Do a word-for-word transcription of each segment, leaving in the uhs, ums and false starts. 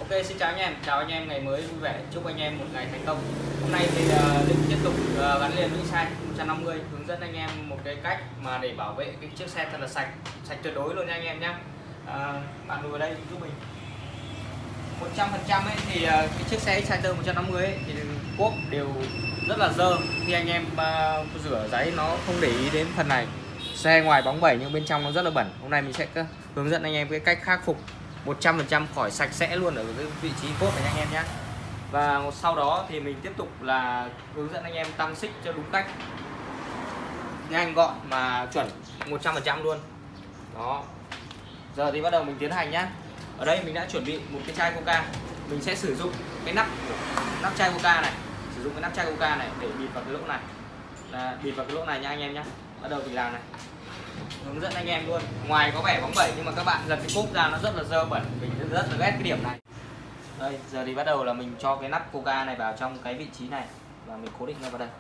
Ok, xin chào anh em, chào anh em ngày mới vui vẻ, chúc anh em một ngày thành công. Hôm nay thì uh, Linh tiếp tục uh, gắn liền với xe một trăm năm mươi, hướng dẫn anh em một cái cách mà để bảo vệ cái chiếc xe thật là sạch, sạch tuyệt đối luôn nha anh em nhé. Uh, bạn ngồi đây giúp mình. một trăm phần trăm ấy thì uh, cái chiếc xe Exciter một trăm năm mươi ấy, thì cốp đều rất là dơ. Khi anh em uh, rửa giấy nó không để ý đến phần này. Xe ngoài bóng bẩy nhưng bên trong nó rất là bẩn. Hôm nay mình sẽ hướng dẫn anh em cái cách khắc phục một trăm phần trăm khỏi sạch sẽ luôn ở cái vị trí cốp này nha anh em nhé. Và sau đó thì mình tiếp tục là hướng dẫn anh em tăng xích cho đúng cách, nhanh gọn mà chuẩn một trăm phần trăm luôn. Đó. Giờ thì bắt đầu mình tiến hành nhá. Ở đây mình đã chuẩn bị một cái chai Coca. Mình sẽ sử dụng cái nắp nắp chai Coca này, sử dụng cái nắp chai Coca này để bịt vào cái lỗ này. Là bịt vào cái lỗ này nha anh em nhé. Bắt đầu mình làm này. Hướng dẫn anh em luôn. Ngoài có vẻ bóng bẩy nhưng mà các bạn lật cái cốp ra nó rất là dơ bẩn, mình rất là ghét cái điểm này. Đây, giờ thì bắt đầu là mình cho cái nắp Coca này vào trong cái vị trí này và mình cố định nó vào đây.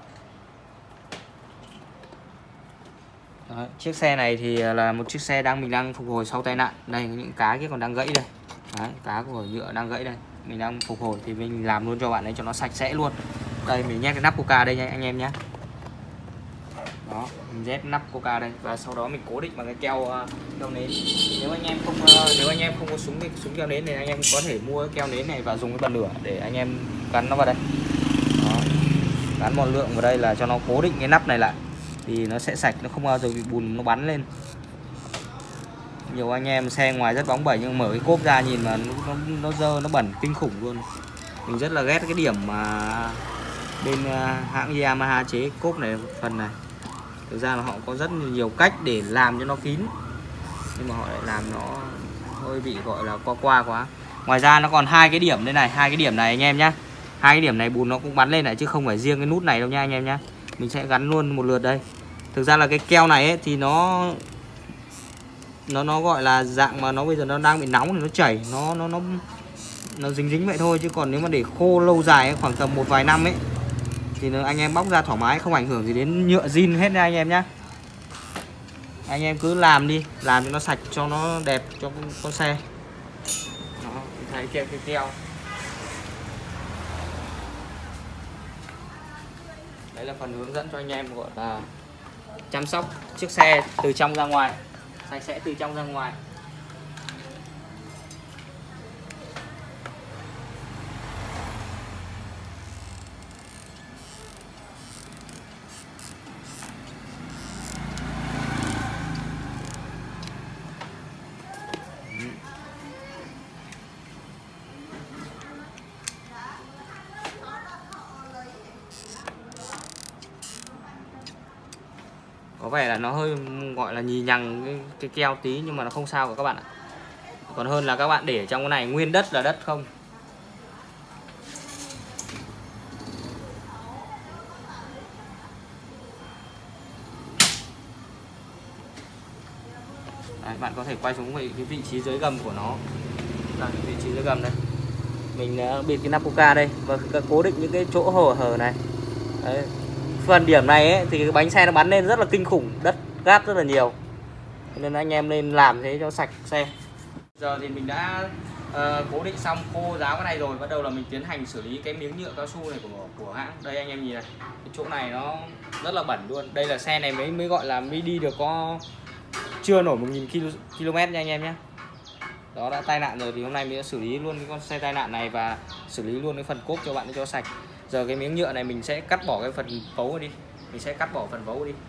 Đấy, chiếc xe này thì là một chiếc xe đang mình đang phục hồi sau tai nạn. Đây những cái kia còn đang gãy đây. Đấy, cá của nhựa đang gãy đây. Mình đang phục hồi thì mình làm luôn cho bạn ấy cho nó sạch sẽ luôn. Đây mình nhét cái nắp Coca đây nha anh em nhé. Đó, mình nhét nắp Coca đây và sau đó mình cố định bằng cái keo uh, keo nến. Nếu anh em không uh, nếu anh em không có súng súng keo nến thì anh em có thể mua cái keo nến này và dùng cái bật lửa để anh em gắn nó vào đây. Đó. Gắn một lượng vào đây là cho nó cố định cái nắp này lại thì nó sẽ sạch, nó không bao giờ bị bùn nó bắn lên. Nhiều anh em xe ngoài rất bóng bẩy nhưng mở cái cốp ra nhìn mà nó nó, nó dơ, nó bẩn kinh khủng luôn. Mình rất là ghét cái điểm mà bên uh, hãng Yamaha chế cốp này phần này. Thực ra là họ có rất nhiều cách để làm cho nó kín, nhưng mà họ lại làm nó hơi bị gọi là qua qua quá. Ngoài ra nó còn hai cái điểm đây này, hai cái điểm này anh em nhá. Hai cái điểm này bùn nó cũng bắn lên này chứ không phải riêng cái nút này đâu nha anh em nhá. Mình sẽ gắn luôn một lượt đây. Thực ra là cái keo này ấy, thì nó nó nó gọi là dạng mà nó bây giờ nó đang bị nóng thì nó chảy, nó nó nó nó dính dính vậy thôi, chứ còn nếu mà để khô lâu dài ấy, khoảng tầm một vài năm ấy thì anh em bóc ra thoải mái, không ảnh hưởng gì đến nhựa zin hết nha anh em nhé. Anh em cứ làm đi, làm cho nó sạch, cho nó đẹp cho con, con xe. Đó, thấy keo cái keo. Đấy là phần hướng dẫn cho anh em gọi là chăm sóc chiếc xe từ trong ra ngoài, sạch sẽ từ trong ra ngoài. Có vẻ là nó hơi gọi là nhì nhằng cái, cái keo tí nhưng mà nó không sao cả các bạn ạ. Còn hơn là các bạn để trong cái này nguyên đất là đất không. Đấy, bạn có thể quay xuống cái vị trí dưới gầm của nó. Đây, vị trí dưới gầm đây. Mình uh, bịt cái nắp Coca đây và cố định những cái chỗ hở hở này. Đấy. Phần điểm này ấy, thì cái bánh xe nó bắn lên rất là kinh khủng, đất cát rất là nhiều, nên anh em nên làm thế cho sạch xe. Giờ thì mình đã uh, cố định xong khô ráo cái này rồi, bắt đầu là mình tiến hành xử lý cái miếng nhựa cao su này của của hãng. Đây anh em nhìn này, cái chỗ này nó rất là bẩn luôn. Đây là xe này mới mới gọi là mới đi được có chưa nổi một nghìn ki lô mét nha anh em nhé. Đó, đã tai nạn rồi thì hôm nay mình sẽ xử lý luôn cái con xe tai nạn này và xử lý luôn cái phần cốp cho bạn cho sạch. Giờ cái miếng nhựa này mình sẽ cắt bỏ cái phần vấu đi, mình sẽ cắt bỏ phần vấu đi.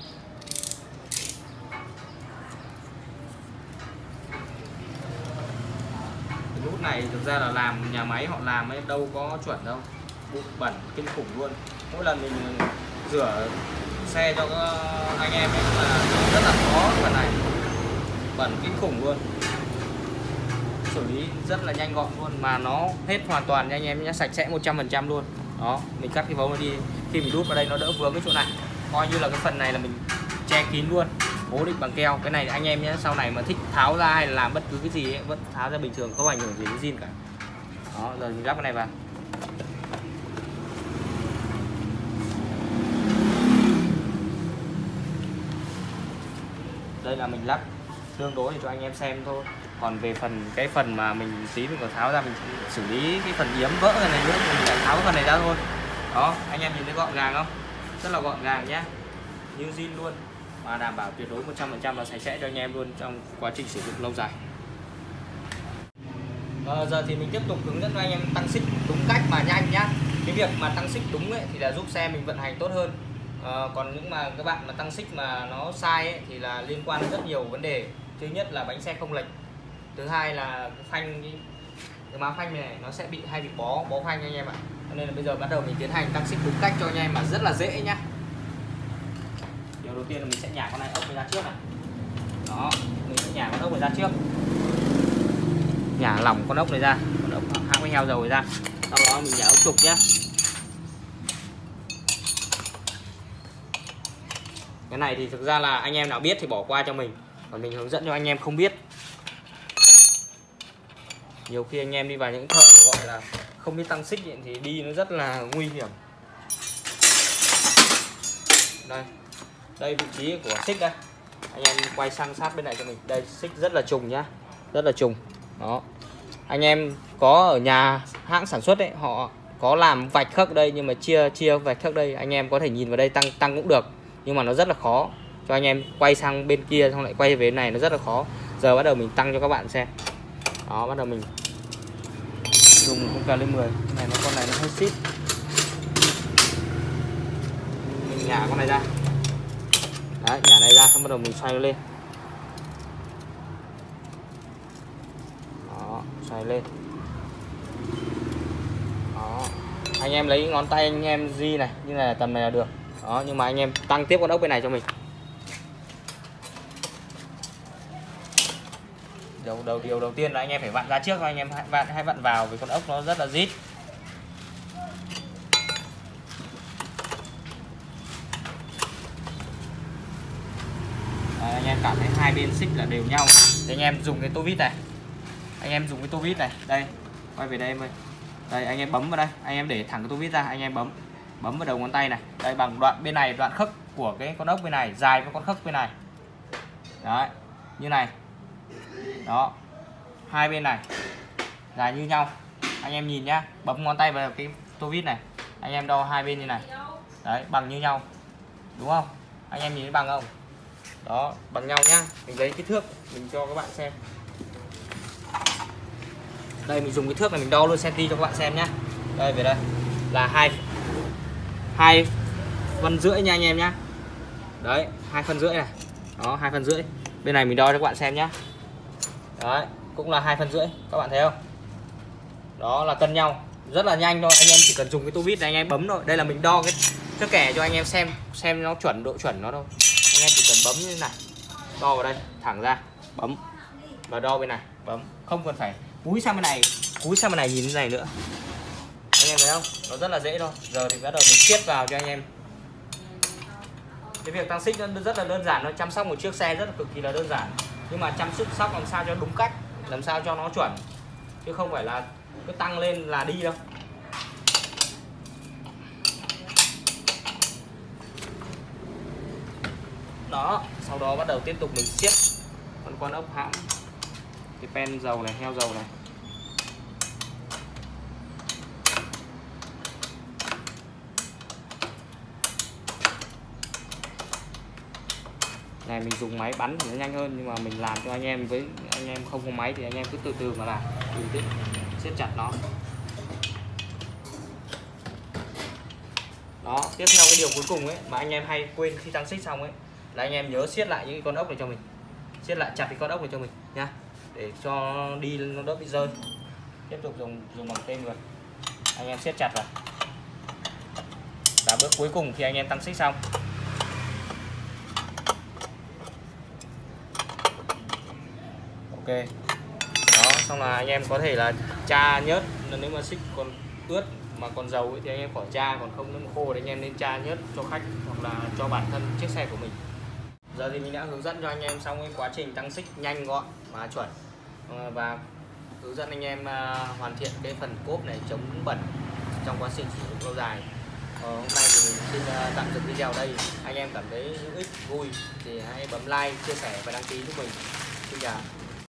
Cái nút này thực ra là làm nhà máy họ làm ấy đâu có chuẩn đâu, bụi bẩn kinh khủng luôn. Mỗi lần mình rửa xe cho anh em ấy là rất là khó, phần này bẩn kinh khủng luôn. Xử lý rất là nhanh gọn luôn mà nó hết hoàn toàn nha anh em nhé, sạch sẽ một trăm phần trăm luôn. Đó, mình cắt cái vấu này đi, khi mình đút vào đây nó đỡ vướng cái chỗ này. Coi như là cái phần này là mình che kín luôn, cố định bằng keo. Cái này anh em nhé, sau này mà thích tháo ra hay là làm bất cứ cái gì ấy, vẫn tháo ra bình thường, không ảnh hưởng gì đến zin cả. Đó, giờ mình lắp cái này vào. Đây là mình lắp tương đối để cho anh em xem thôi. Còn về phần cái phần mà mình tí mình còn tháo ra, mình xử lý cái phần yếm vỡ này, này nữa thì mình lại tháo cái phần này ra thôi. Đó, anh em nhìn thấy gọn gàng không? Rất là gọn gàng nhá, như zin luôn, và đảm bảo tuyệt đối một trăm phần trăm là sạch sẽ cho anh em luôn trong quá trình sử dụng lâu dài. À, giờ thì mình tiếp tục hướng dẫn cho anh em tăng xích đúng cách mà nhanh nhá. Cái việc mà tăng xích đúng ấy thì là giúp xe mình vận hành tốt hơn. À, còn những mà các bạn mà tăng xích mà nó sai ấy, thì là liên quan đến rất nhiều vấn đề. Thứ nhất là bánh xe không lệch, thứ hai là cái phanh, cái, cái má phanh này nó sẽ bị hay bị bó bó phanh anh em ạ. Cho nên là bây giờ bắt đầu mình tiến hành tăng xích đúng cách cho anh em mà rất là dễ nhá. Điều đầu tiên là mình sẽ nhả con này ốc này ra trước này. Đó, mình sẽ nhả con ốc này ra trước, nhả lỏng con ốc này ra, con ốc hãng với heo dầu này ra. Sau đó mình nhả ốc trục nhá. Cái này thì thực ra là anh em nào biết thì bỏ qua cho mình, còn mình hướng dẫn cho anh em không biết. Nhiều khi anh em đi vào những thợ mà gọi là không biết tăng xích thì đi nó rất là nguy hiểm. Đây, đây vị trí của xích đây. Anh em quay sang sát bên này cho mình. Đây, xích rất là trùng nhá, rất là trùng. Đó, anh em có ở nhà hãng sản xuất ấy, họ có làm vạch khắc đây, nhưng mà chia chia vạch khắc đây, anh em có thể nhìn vào đây tăng tăng cũng được, nhưng mà nó rất là khó cho anh em quay sang bên kia xong lại quay về này, nó rất là khó. Giờ bắt đầu mình tăng cho các bạn xem. Đó, bắt đầu mình dùng không cần lên mười. Cái này nó con này nó hơi xít, mình nhả con này ra. Đấy, nhả này ra xong bắt đầu mình xoay nó lên. Đó, xoay lên. Đó, anh em lấy ngón tay anh em di này, như này tầm này là được. Đó, nhưng mà anh em tăng tiếp con ốc bên này cho mình. Đầu đầu điều đầu tiên là anh em phải vặn ra trước, anh em vặn hay vặn vào vì con ốc nó rất là rít. À, anh em cảm thấy hai bên xích là đều nhau thì anh em dùng cái tô vít này, anh em dùng cái tô vít này, đây quay về đây em ơi, đây anh em bấm vào đây, anh em để thẳng cái tô vít ra, anh em bấm bấm vào đầu ngón tay này, đây bằng đoạn bên này, đoạn khớp của cái con ốc bên này dài với con khớp bên này, đấy như này. Đó, hai bên này dài như nhau, anh em nhìn nhá, bấm ngón tay vào cái tô vít này, anh em đo hai bên như này, đấy bằng như nhau đúng không, anh em nhìn thấy bằng không? Đó, bằng nhau nhá. Mình lấy cái thước mình cho các bạn xem. Đây mình dùng cái thước này mình đo luôn centi cho các bạn xem nhá. Đây về đây là hai hai phân rưỡi nha anh em nhá. Đấy, hai phân rưỡi này. Đó, hai phân rưỡi. Bên này mình đo cho các bạn xem nhá. Đấy, cũng là hai phân rưỡi, các bạn thấy không? Đó là cân nhau, rất là nhanh thôi, anh em chỉ cần dùng cái tô vít này anh em bấm thôi. Đây là mình đo cái thước kẻ cho anh em xem xem nó chuẩn, độ chuẩn nó thôi. Anh em chỉ cần bấm như thế này, đo vào đây, thẳng ra, bấm và đo bên này, bấm, không cần phải cúi sang bên này, cúi sang bên này nhìn thế này nữa. Anh em thấy không? Nó rất là dễ thôi. Giờ thì bắt đầu mình siết vào cho anh em. Cái việc tăng xích nó rất là đơn giản, nó chăm sóc một chiếc xe rất là cực kỳ là đơn giản. Nhưng mà chăm sóc làm sao cho đúng cách, làm sao cho nó chuẩn, chứ không phải là cứ tăng lên là đi đâu. Đó, sau đó bắt đầu tiếp tục mình siết con con ốc hãm, cái pen dầu này, heo dầu này. Này mình dùng máy bắn thì nó nhanh hơn, nhưng mà mình làm cho anh em, với anh em không có máy thì anh em cứ từ từ mà làm, bình tĩnh siết chặt nó. Đó, tiếp theo cái điều cuối cùng ấy mà anh em hay quên khi tăng xích xong ấy là anh em nhớ siết lại những con ốc này cho mình, siết lại chặt cái con ốc này cho mình nhá, để cho đi nó đỡ bị rơi. Tiếp tục dùng dùng bằng tên rồi, anh em siết chặt vào. Và bước cuối cùng khi anh em tăng xích xong, ok. Đó, xong là anh em có thể là tra nhớt, nếu mà xích còn ướt mà còn dầu ấy, thì anh em khỏi tra, còn không nếu mà khô thì anh em nên tra nhớt cho khách hoặc là cho bản thân chiếc xe của mình. Giờ thì mình đã hướng dẫn cho anh em xong cái quá trình tăng xích nhanh gọn và chuẩn, và hướng dẫn anh em hoàn thiện cái phần cốp này chống bẩn trong quá trình sử dụng lâu dài. Ờ, hôm nay thì mình xin tạm dừng video ở đây. Anh em cảm thấy hữu ích vui thì hãy bấm like, chia sẻ và đăng ký giúp mình. Xin chào.